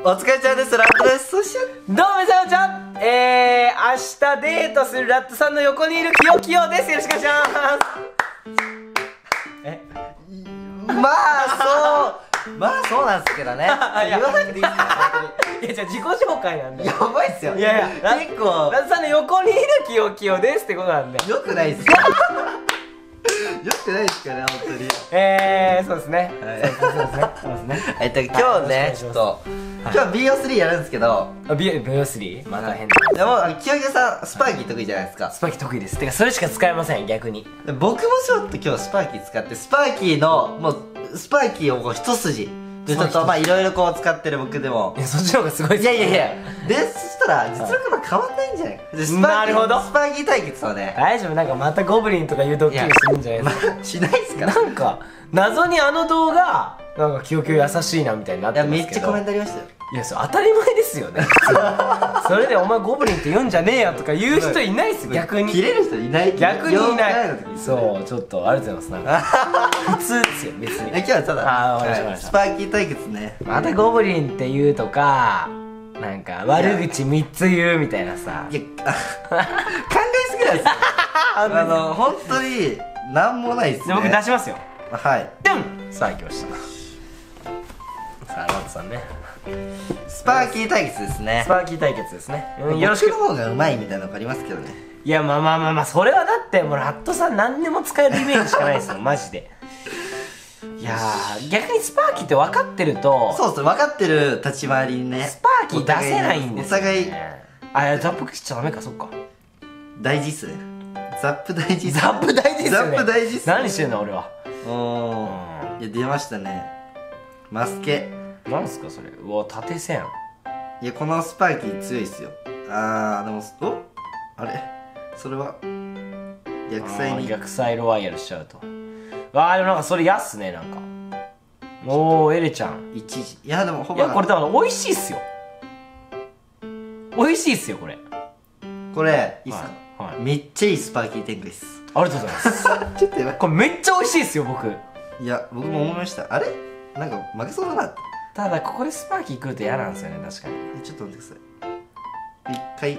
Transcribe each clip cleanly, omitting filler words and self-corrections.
お疲れちゃんです。ラットです。そしてどうも皆さんちゃん、明日デートするラットさんの横にいるキヨキヨです。よろしくお願いします。 まあそうなんですけどね。言わなくていいですか、本いやじゃあ自己紹介なんで。 当に。やばいっすよ。 いやいや結構ラットさんの横にいるキヨキヨですってことなんで。 よくないっすよ。よくないっすかね、本当に。 そうですね。そうですね。 今日ね、ちょっと今日は BO3 やるんですけど、 BO3 また変だ。 でも清香さんスパーキー得意じゃないですか。 スパーキー得意です。てかそれしか使えません逆に。 僕もちょっと今日スパーキー使って、スパーキーのもうスパーキーをこう一筋でちょっとまあいろいろこう使ってる僕でも、 いやそっちの方がすごいっす。 いやで、そしたら実力は変わんないんじゃないか。でスパーキーなるほどスパーキー対決をね、 大丈夫、なんかまたゴブリンとかいうドッキリするんじゃないですか。 しないっすから。 なんか謎にあの動画なんかキヨキヨ優しいなみたいになっいや、 てますけど。 めっちゃコメントありましたよ。 いやそれ当たり前ですよね普通それでお前ゴブリンって言うんじゃねえよとか言う人いないっすよ逆に。 切れる人いない。 逆にいない 4回の時にそうちょっとありがとうございます。なんか普通ですよ別に。 今日はただわかりましたスパーキー対決ね。 またゴブリンって言うとかなんか悪口3つ言うみたいなさ。 いや考えすぎなんですよ。本当になんもないっすね。 じゃあ僕出しますよ。 はいドン。さあ行きました。さあラットさんね、 スパーキー対決ですね。 スパーキー対決ですね。よろしく。 僕の方がうまいみたいなのがありますけどね。 いやまあそれはだってもうラットさん何でも使えるイメージしかないですよマジで。いやー逆にスパーキーって分かってるとそうっす、分かってる立ち回りにね、 スパーキー出せないんですよ、ね、 お互いあ、いやザップしちゃダメか。そっか大事っすね。ザップ大事っすね。 ザップ大事っすよね。 ザップ大事っすね。 何してんの俺は。 いや、出ましたね、マスケ。 なんすかそれ。うわ縦線。 いや、このスパーキー強いっすよ。でもあれそれは逆サイに逆サイロワイヤルしちゃうと。わあでもなんかそれやっすね。なんかおーエレちゃん一時。いやでもほいやこれ多分美味しいっすよ。美味しいっすよこれ。 これいいっすか、 はい、 めっちゃいいスパーキー展開っす。 ありがとうございますちょっとやばい。 これめっちゃ美味しいっすよ僕。 いや僕も思いました。あれなんか負けそうだなって。 ただここでスパーキー来ると嫌なんですよね確かに。 ちょっと待ってください。一回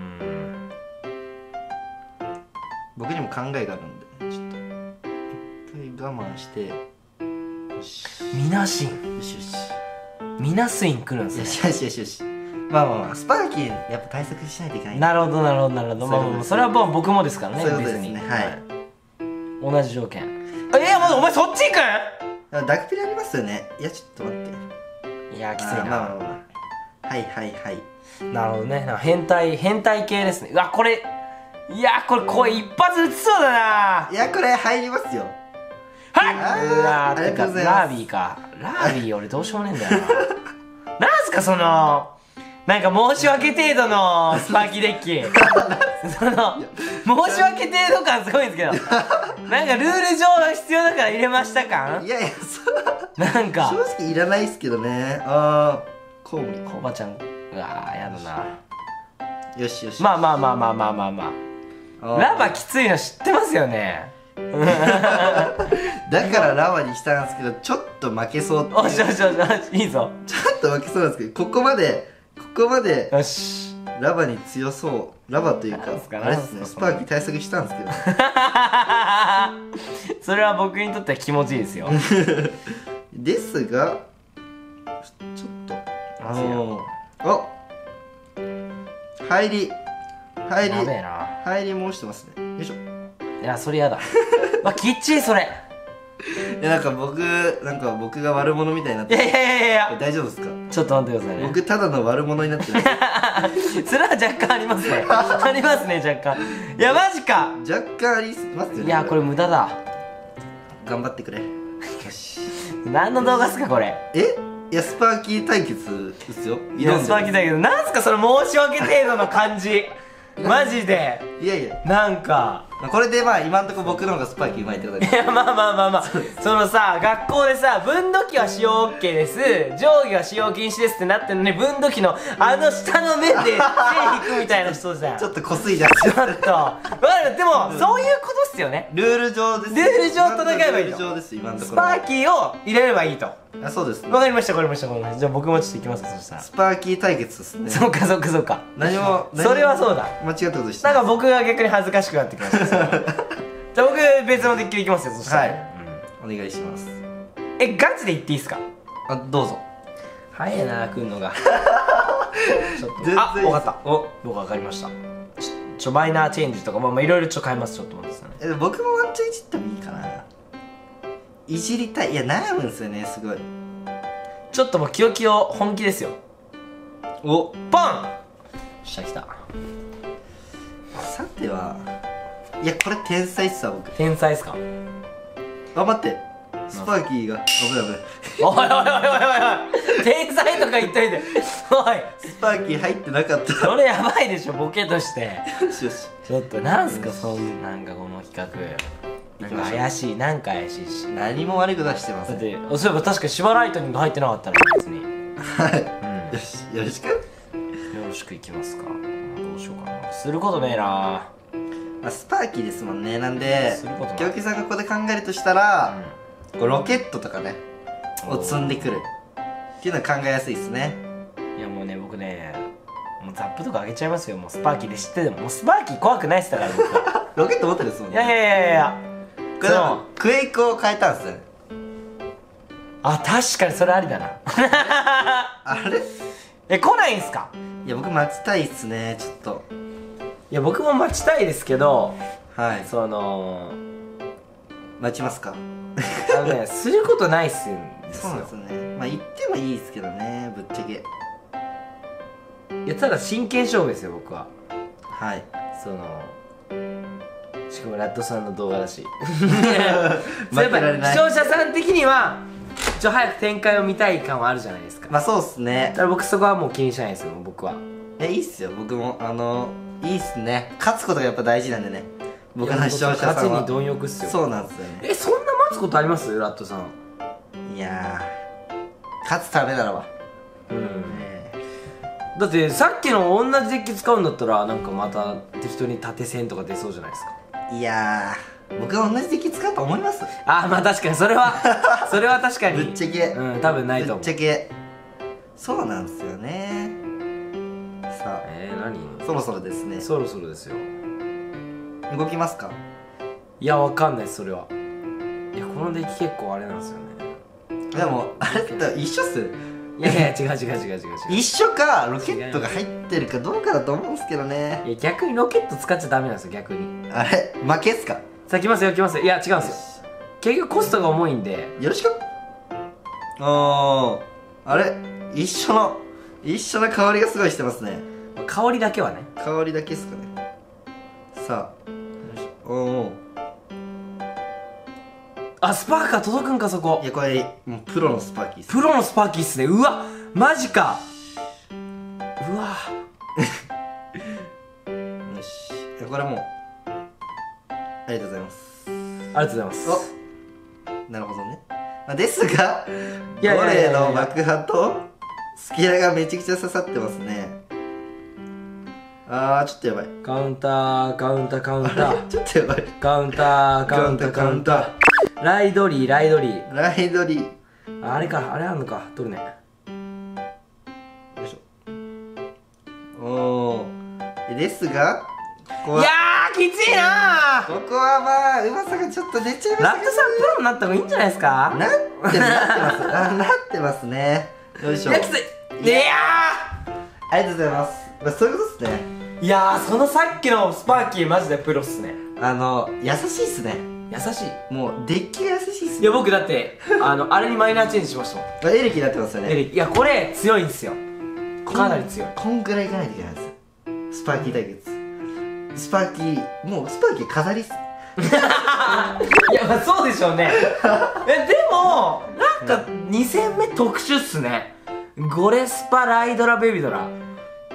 僕にも考えがあるんで、ちょっと一回我慢して。よしミナシンよしよしミナスイン来るんですね。 よしよしよし。まあスパーキーやっぱ対策しないといけない。 なるほどまあそれはもう僕もですからね。 そういうことですね。 別にはい、 同じ条件。まだお前そっち行ダクピラありますよね。いやちょっと待って。 くん。いやきついな。 はいなるほどね。なんか変態系ですね。うわこれいやこれ一発撃ちそうだな。 いやこれ入りますよ。 はいありがとうございます。 ラービーか。ラービー俺どうしようもねえんだよな。なんすかそのなんか申し訳程度のスパーキーデッキ。その申し訳程度感すごいんですけど、なんかルール上必要だから入れました感。 いやなんか正直いらないっすけどね。コウモリコバちゃん、うわーやだな。 よしよし。 まあラバきついの知ってますよね。 だからラバにしたんですけど、ちょっと負けそうっていう。 おしいいぞ。 ちょっと負けそうなんですけど、ここまでよしラバに強そう。ラバというかあれですね、スパーキー対策したんですけど。 それは僕にとっては気持ちいいですよ。 ですがちょっと入りやべえな。 入り申してますね。よいしょ。 いやそれやだ。きっちりそれ。 いやなんか僕が悪者みたいになって。 いや大丈夫ですか。 ちょっと待ってくださいね。 僕ただの悪者になってる。 それは若干ありますね。ありますね若干。いやマジか。 若干ありますよね。 いやこれ無駄だ。 頑張ってくれ。よし。 何の動画っすかこれ。 いやスパーキー対決ですよ。 いやスパーキーだけどなんすかその申し訳程度の感じ。マジでいやいや、 なんかこれでまあ今んとこ僕の方がスパーキーうまいってことで。 いや、まあまあまあまあ、そのさ、学校でさ、分度器は使用 OK です、定規は使用禁止ですってなってんのに、分度器のあの下の面で線引くみたいな人じゃん。 ちょっとこすいじゃん。 ちょっとわかる。でも、そういうことっすよね。 ルール上です。 ルール上戦えばいいと。 ルール上です今のとスころ。 パーキーを入れればいいと。 あ、そうですね。 わかりました、わかりました、わかりました。じゃあ僕もちょっと行きますよ、そしたら。 スパーキー対決ですね。 そうか、そうか、そうか。 何もそれはそうだ。 間違ったことしてなんか僕が逆に恥ずかしくなってきました。じゃあ僕別のデッキでいきますよ、そしたら。 はい、お願いします。 ガチで言っていいですか？ あ、どうぞ。 早いな、来んのが。ちょっと。 全然あ、分かった。僕分かりました。マイナーチェンジとか、まあいろいろちょっと変えます、ちょっと待ってくださいね。 僕もワンチャンいじってもいいかな。いじりたい。いや、悩むんですよね、すごい。 ちょっともうキヨキヨ本気ですよ。 お、 ポン！下来た。 さては、いや、これ天才っすわ、僕。 天才っすか？ あ、待って。スパーキーが危ない危ない。 おいおいおいおいおい、天才とか言っといて。おい、 スパーキー入ってなかった。 それやばいでしょ、ボケとして。 よしよし。 ちょっとなんすか、なんかこの企画。なんか怪しい、なんか怪しいし。 何も悪いことはしてません。 だって、そういえば確かシバライトニング入ってなかったら別に。 はい。よし、よろしく。 よろしくいきますか。どうしようかな。することねえな。 まあ、スパーキーですもんね。なんで、 することない京木さんがここで考えるとしたら、こうロケットとかね、を積んでくるっていうのは考えやすいですね。 いやもうね、僕ね、もうザップとかあげちゃいますよ。もうスパーキーで知ってても。もうスパーキー怖くないっすだから僕は。 ロケット持ってるですもんね。 いやいやいやいや。 これでもクエイクを変えたんですよね。 あ、確かにそれありだな。 あれ、 来ないんすか？ いや、僕待ちたいっすね、ちょっと。 いや、僕も待ちたいですけど、 はい。待ちますか。 することないっすよ。 そうなんですよね。まあ言ってもいいですけどね、ぶっちゃけ。 いや、ただ真剣勝負ですよ、僕は。 はい。 しかもラッドさんの動画だし。 負けられない。 視聴者さん的には早く展開を見たい感はあるじゃないですか。 まあそうっすね。 だから僕そこはもう気にしないですよ、僕は。 いや、いいっすよ、僕も。いいっすね。勝つことがやっぱ大事なんでね。僕の視聴者さんは。 勝つに貪欲っすよ。 そうなんですよね。 そんな待つことあります？ラッドさん。 いやー、勝つためならば。 だってさっきの同じデッキ使うんだったらなんかまた適当に縦線とか出そうじゃないですか。 いやー、僕が同じデッキ使うと思います？ あ、まあ確かにそれは確かにぶっちゃけ。 多分ないと思う。 ぶっちゃけそうなんですよね。さあ、 何？ そろそろですね。 そろそろですよ。 動きますか？ いや、わかんないです、それは。いや、このデッキ結構あれなんですよね。 でもあれって一緒っす。 いやいや、違う。 一緒か、ロケットが入ってるかどうかだと思うんですけどね。 いや、逆にロケット使っちゃダメなんですよ、逆に。 あれ、負けっすか？ さあ、来ますよ。いや、違うんですよ。結局コストが重いんで。 よろしく。あれ、一緒の香りがすごいしてますね。 香りだけはね。 香りだけっすかね。さあ、 あ、スパーカー届くんか、そこ。 いや、これもうプロのスパーキーっす。 プロのスパーキーっすね。うわ、マジか。うわ。 よし。いや、これもうありがとうございます。 ありがとうございます。 なるほどね。まあ、ですが、 いやいゴやいやいやレの爆破とスキラがめちゃくちゃ刺さってますね。ちょっとやばい。 カウンターちょっとやばい。 カウンターライドリーあれか、あれあんのか、取るね。 よいしょ。ですが、ここは、 いやー、きついなここはまあうまさがちょっと出ちゃいましたラッドさんプロになった方がいいんじゃないですか？ なってますね。よいしょ。 いや、きつい。いやありがとうございます。まあ、そういうことですね。 ー、いやー、そのさっきのスパーキーマジでプロっすね。 優しいっすね。 優しい。 もうデッキが優しいっすね。 いや、僕だってあれにマイナーチェンジしましたもん。 エレキになってますよね。 いや、これ強いんですよ。かなり強い。 こんぐらいいかないといけないんですよ。スパーキー対決。スパーキー飾りっす。 いや、まあそうでしょうね。でもなんか2戦目特殊っすね。ゴレスパライドラベビドラ。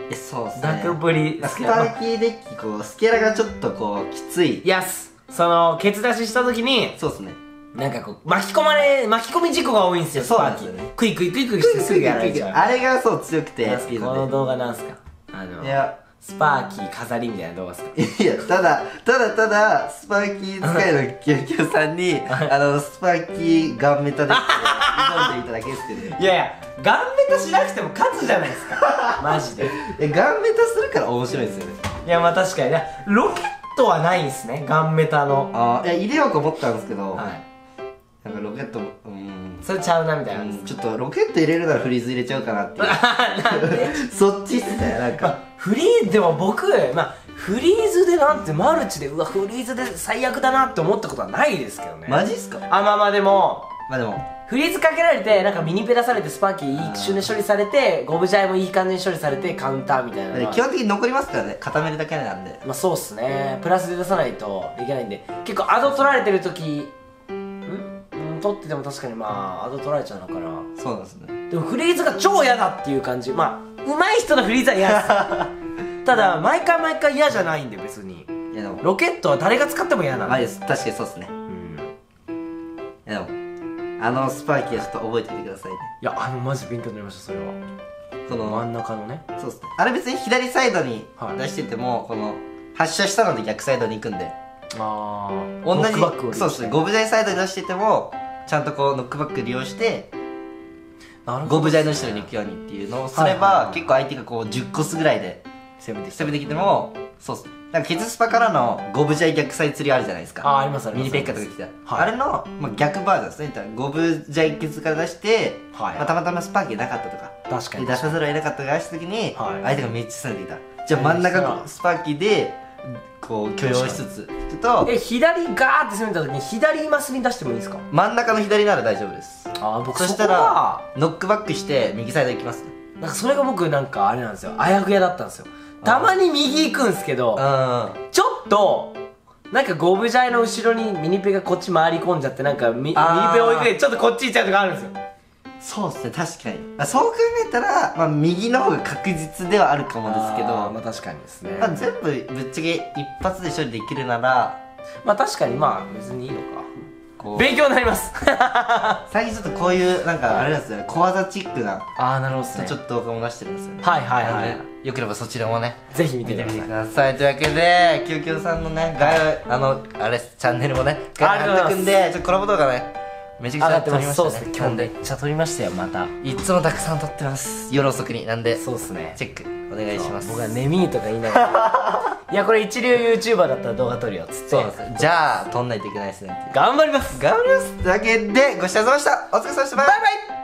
そうですね。 ダクプリスパーキーデッキこうスケラがちょっとこうきつい。 いやそのケツ出しした時にそうですね。 なんかこう巻き込み事故が多いんですよ、スパーキー。クイクイしてすぐやられちゃう。 あれがそう強くてスピードで。 この動画なんすか？ いやスパーキー飾りみたいな動画ですか？ いやただスパーキー使いのキュウキュウさんにスパーキーガンメタで挑んでいただけですけど。 いやガンメタしなくても勝つじゃないですかマジで。 ガンメタするから面白いですよね。 いやまあ確かにね、ロケットはないんすね、ガンメタの。 いや入れようと思ったんですけど、 はい、 なんかロケットそれちゃうなみたいな、 ちょっとロケット入れるならフリーズ入れちゃうかなっていうそっちっすね。なんかフリーでも僕フリーズでなんてマルチでうわフリーズで最悪だなって思ったことはないですけどね。 マジっすか？ まあでもフフリーズかけられてなんかミニペ出されてスパーキー一瞬で処理されてゴブジャイもいい感じに処理されてカウンターみたいなのは基本的に残りますからね、固めるだけなんで。 まあそうっすね、プラスで出さないといけないんで、結構アド取られてる時取ってても確かにまあアド取られちゃうのかな。 そうなんですね。 でもフリーズが超嫌だっていう感じ。まあ上手い人のフリーズは嫌ですただ毎回嫌じゃないんで別に。 いやでもロケットは誰が使っても嫌なんで。 確かにそうっすね。いやでもスパーキーはちょっと覚えておいてくださいね。 いやマジ勉強になりました。それはこの真ん中のね。 そうっすね。あれ別に左サイドに出してても、この発射したので逆サイドに行くんで、同じそうですね。ゴブジャイサイドに出しててもちゃんとこうノックバック利用してゴブジャイの後ろに行くようにっていうのをすれば、結構相手がこう10コスぐらいで攻めてきても、そうっすね。なんかケツスパからのゴブジャイ逆サイ釣りあるじゃないですか。 ありますミニペッカとか来た、あれの、逆バージョンですね。ゴブジャイケツから出して、たまたまスパーキーなかったとか、 確かに出さざるを得なかったが出した時に、相手がめっちゃ攻めてきた。じゃあ真ん中のスパーキーでこう許容しつついくと、 左ガーって攻めた時に左マスに出してもいいですか？ 真ん中の左なら大丈夫です。 僕そしたらノックバックして右サイド行きますね。 なんかそれが僕なんかあれなんですよ、あやふやだったんですよ。たまに右行くんですけど、ちょっとなんかゴブジャイの後ろにミニペがこっち回り込んじゃって、なんかミニペ置いてちょっとこっち行っちゃうとかあるんですよ。 そうですね、確かに。そう考えたら、右の方が確実ではあるかもですけど、 まあ確かにですね。 全部ぶっちゃけ一発で処理できるなら、 まあ確かに別にいいのか。勉強になります最近ちょっとこういうなんかあれなんですよね、小技チックななるほどですね。 ちょっと動画も出してるんですよね。よければそちらもねぜひ見てください。というわけでキュウキュウさんのね概要あれチャンネルもね概要貼っとくんで、ちょっとコラボ動画ねめちゃくちゃ撮りましたね。 そうですね、今日めっちゃ撮りましたよ。またいつもたくさん撮ってます、夜遅くに。なんでそうですね、 チェックお願いします。 僕は眠いとか言いながらいやこれ一流 YouTuber だったら動画撮るよっつって、 そうですね、じゃあ撮んないといけないですね。 頑張ります。 というわけでご視聴ありがとうございました。お疲れ様でした。バイバイ。